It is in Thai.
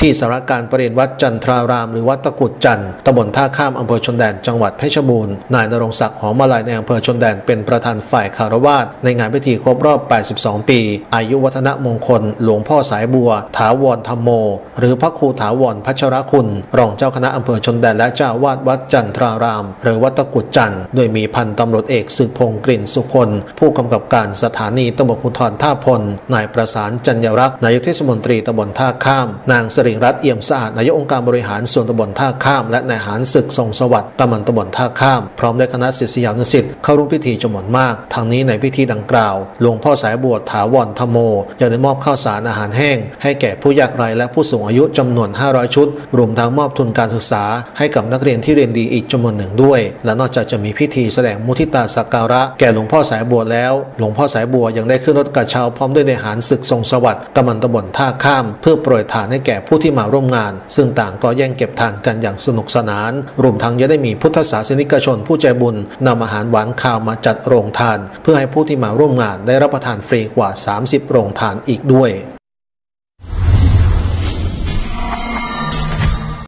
ที่สารการประเรียนวัดจันทรารามหรือวัดตะกุดจันทร์ตำบลท่าข้ามอำเภอชนแดนจังหวัดเพชรบูรณ์นายณรงค์ศักดิ์หอมมาลัยในอำเภอชนแดนเป็นประธานฝ่ายคารวาสในงานพิธีครบรอบ 82 ปีอายุวัฒนมงคลหลวงพ่อสายบัวถาวรธรรมโมหรือพระครูถาวรพัชรคุณรองเจ้าคณะอำเภอชนแดนและเจ้าวาดวัดจันทรารามหรือวัดตะกุดจันทร์โดยมีพันตำรวจเอกสืบพงษ์กลิ่นสุคนผู้กำกับการสถานีตำรวจภูธรท่าพลนายประสานจัญญรักษ์นายกเทศมนตรีตำบลท่าข้ามนางสริงรัตน์เอี่ยมสะอาดนายกองค์การบริหารส่วนตำบลท่าข้ามและนายหารศึกทรงสวัสดิ์กำนันตำบลท่าข้ามพร้อมด้วยคณะศิษยานุศิษย์เข้าร่วมพิธีจำนวนมากทางนี้ในพิธีดังกล่าวหลวงพ่อสายบัวถาวรธรรมโมยังได้มอบข้าวสารอาหารแห้งให้แก่ผู้ยากไร้และผู้สูงอายุจำนวน500ชุดรวมทั้งมอบทุนการศึกษาให้กับนักเรียนที่เรียนดีอีกจำนวนหนึ่งด้วยและนอกจากจะมีพิธีแสดงมุทิตาสักการะแก่หลวงพ่อสายบัวแล้วหลวงพ่อสายบัวยังได้ขึ้นรถกระเช้าพร้อมด้วยนายหารศึกทรงสวัสดิ์กำนันตำบลท่าข้ามเพื่อโปรยทานให้แก่ผู้ที่มาร่วมงานซึ่งต่างก็แย่งเก็บทานกันอย่างสนุกสนานรวมทั้งยังได้มีพุทธศาสนิกชนผู้ใจบุญนำอาหารหวานข้าวมาจัดโรงทานเพื่อให้ผู้ที่มาร่วมงานได้รับประทานฟรีกว่า30โรงทานอีกด้วย